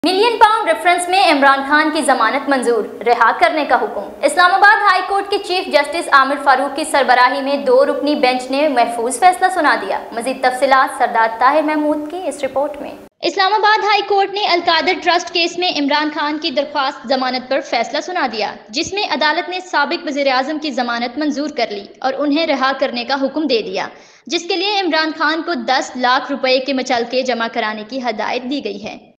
Million pound reference में इमरान खान की जमानत मंजूर, रिहा करने का हुक्म। इस्लामाबाद हाई कोर्ट के चीफ जस्टिस आमिर फारूक की सरबराही में 2 रुकनी बेंच ने महफूज फैसला सुना दिया। मजीद तफसीलात सरदार ताहिर महमूद की इस रिपोर्ट में। इस्लामाबाद हाई कोर्ट ने अलकादर ट्रस्ट केस में इमरान खान की दरख्वास्त जमानत पर फैसला सुना दिया, जिसमें अदालत ने साबिक वज़ीर आज़म की जमानत मंजूर कर ली और उन्हें रिहा करने का हुक्म दे दिया, जिसके लिए इमरान खान को 10 लाख रुपए के मचलके जमा कराने की हदायत दी गई है।